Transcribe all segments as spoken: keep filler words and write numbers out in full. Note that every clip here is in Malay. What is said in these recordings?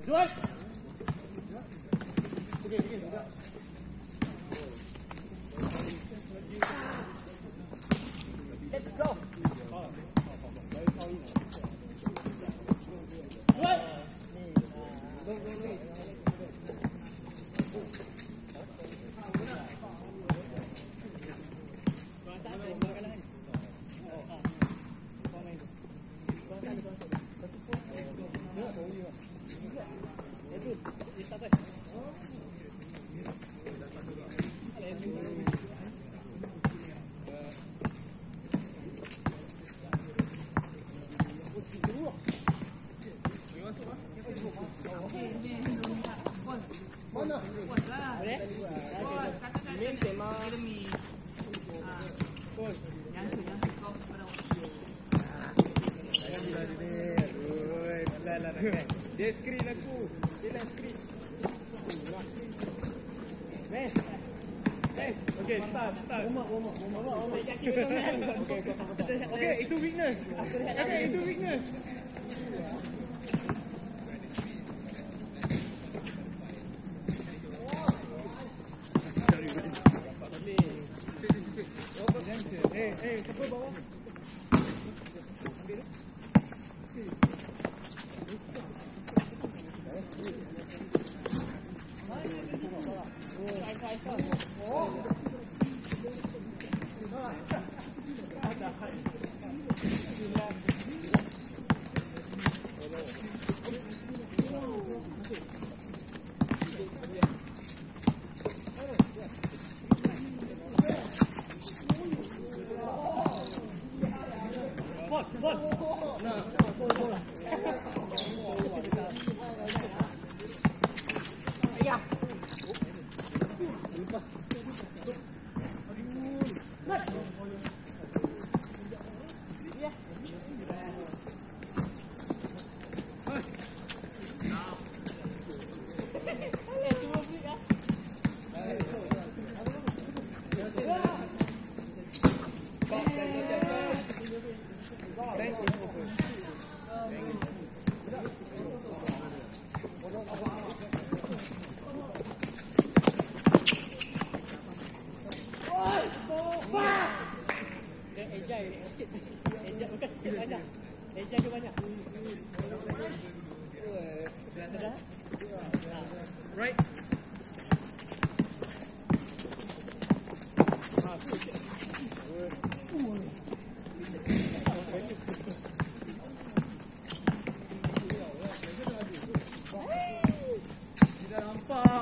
Dua. Okey, okey, sudah. Let's go. Mana? Boleh? Ini tema akademi. Pol. Yang tu yang kau pada waktu. Jangan bila ni. Oi, pelan lah nak. Dia screen aku. Dia nak screen. Nes. Nes. Okey, start, start. Rumah, rumah, rumah, rumah. Okey, okey. Okey, itu weakness. Okey, itu weakness. Eh, eh, siapa bawah? Ambil. Right. Tidak nampak.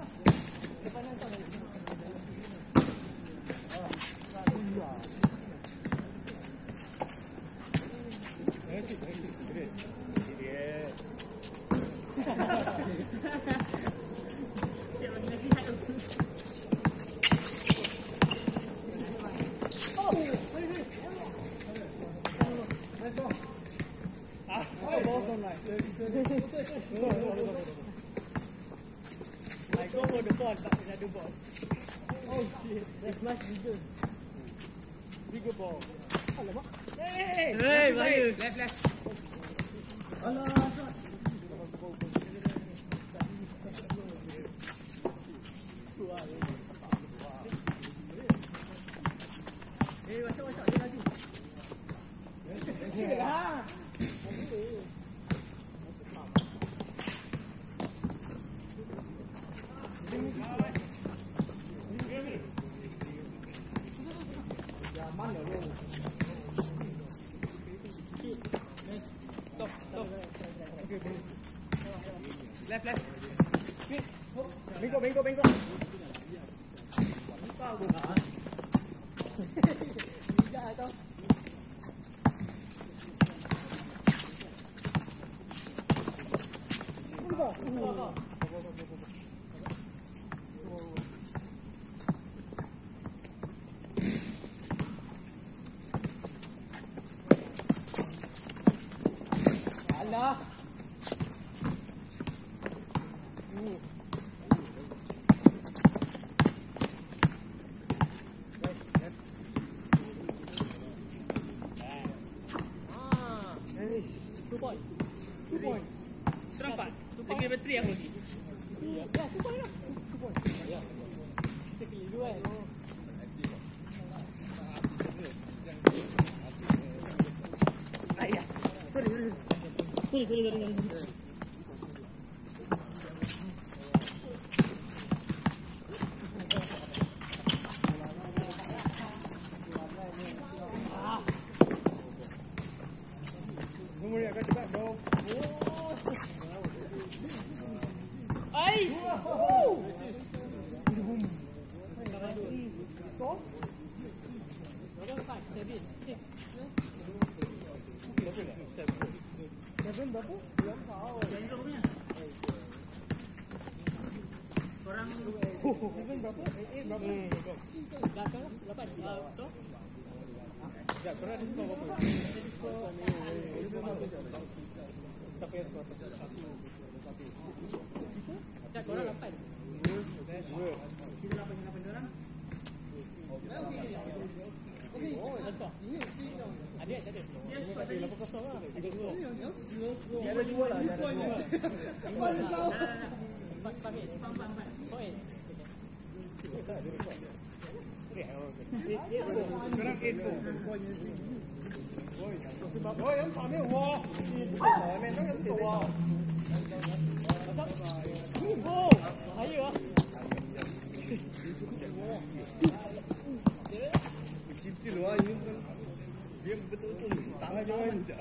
I go for the ball, tak kena ada ball. Oh shit, that's much bigger. Bigger ball. Alamak. Hey, hey, bahaya. Left, left. Alamak. Eh, macam macam dia laju. Okey lah. Left, left. Bengkok, bengkok, bengkok. Lupa aku. Tidak atau? Lupa. Lupa. Alah. Two point. Two point. Terempat. Lagi bateri aku lagi. Ya, tu boleh lah. Tu boleh. Ya. Sekali dua kan. Ayah. Sorry, sorry. Sorry, sorry, sorry. Umur yang akan cepat dong. Ais. Seven berapa? Belum tahu. Korang Seven berapa? Eight berapa? belakang lapan. Betul? Sekejap, korang ada skor berapa? Siapa yang skor satu? Satu. Tak, korang lapan. Dua. Kita lapan dengan lapan orang. Oh, betul. Ada, ada. Ini tak ada lapan kosong lah. Ada dua. Dia ada dua lah. Dia ada dua. Empat kau. Empat, empat, empat, empat. Poin. Sekarang eight four. Oh, yang tak ambil wah. Main tak ambil wah. Oh, bahaya ah. Kecil lah ini. Dia betul-betul tangan jangan je.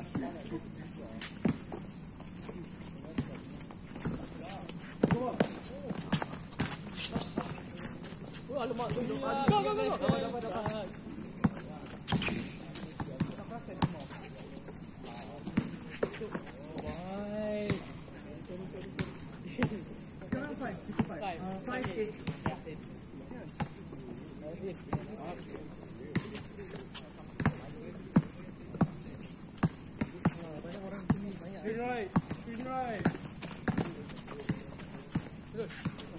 Oh, alamak. Go, go, go. Dapat, dapat. Sekarang five. Five. Five eight. Spin right. Spin right. Terus.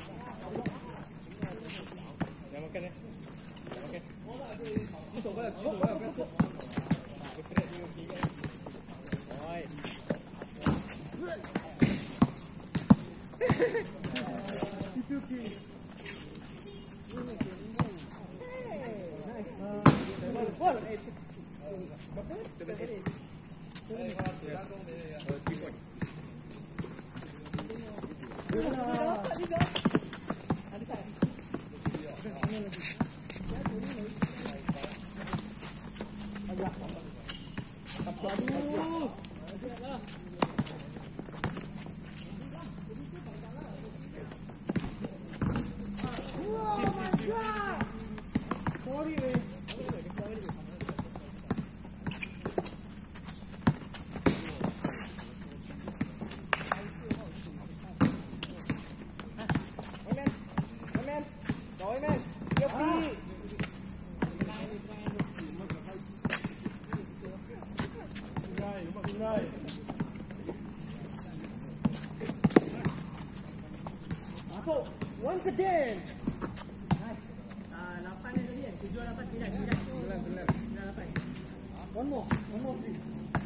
Jangan makan eh. Jangan makan. Masuk bola, masuk bola, masuk. Bergerak dengan kiri. Oi. Itu ki. Bol. Berapa? Terbaik. Sorry, man. Once again. Ah, lapan ni tadi kan? Tujuh, lapan, sembilan. Sembilan, sembilan. Sembilan, lapan. One more. One more, please.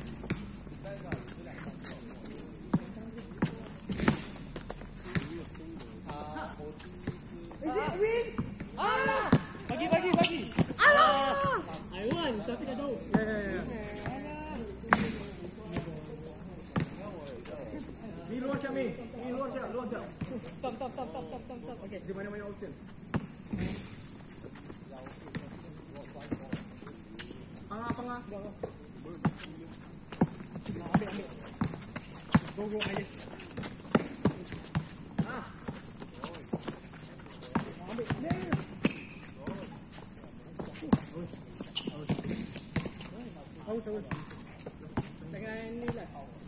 Is it win? Ah! Bagi, bagi, bagi. Alah! I won, tapi dah tahu. Ya, ya, ya. Ni luar siap ni. Ni luar siap, luar siap. Stop, stop, stop, stop, stop, stop, stop. Okay. Dia banyak-banyak option. Pangah, pangah. Ambil, ambil. Go, go, ayah. Ah. Ambil, ambil. Haus, haus. Dengan ni lah.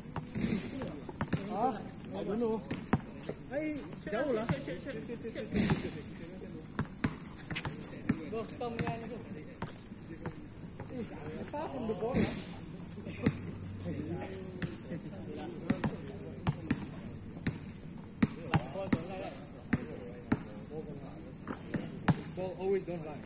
Ah, I don't know. Hai, jauh lah. Go, stop dengan itu. Far from the ball lah. Ball always don't lie.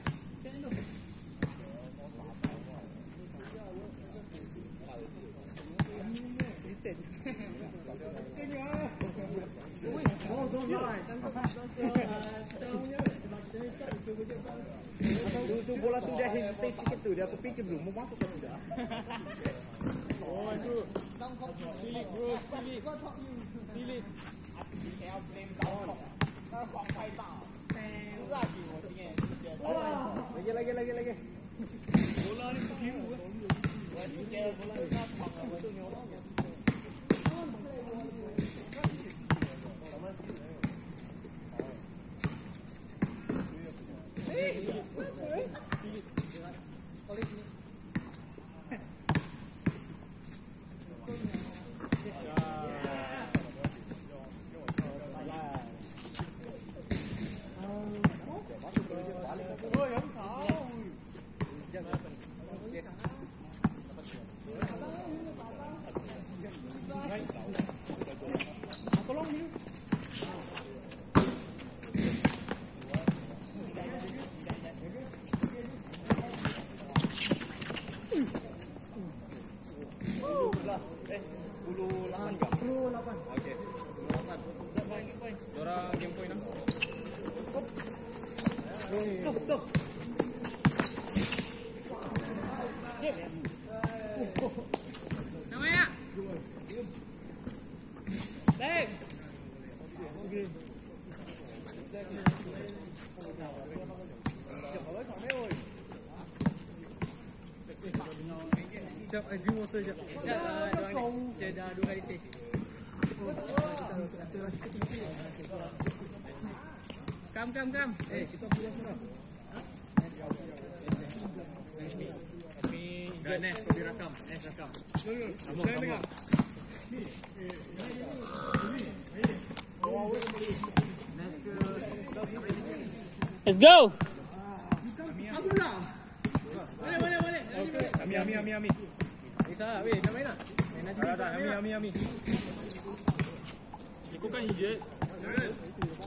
Irritate. Tu bola tu dia hesitate sikit tu, dia terfikir belum mau masuk atau tidak. Oh itu. Stilik bro, stilik. Stilik. Lagi lagi lagi lagi. Bola ni biru. Bola ni bola. Namanya? Baik. Sekejap, I drink water sekejap. Sekejap, dah dua kali taste. Kam, kam, kam. Eh, kita pulang sudah. Dah, Nes, kau direkam. Nes, rakam. Kamu, kamu. Let's go! Aku pula. Boleh, boleh, boleh. Ami, ami, ami, ami. Isa, weh, nak main tak? Main nak juga. Ami, ami, ami. Ikutkan hijau.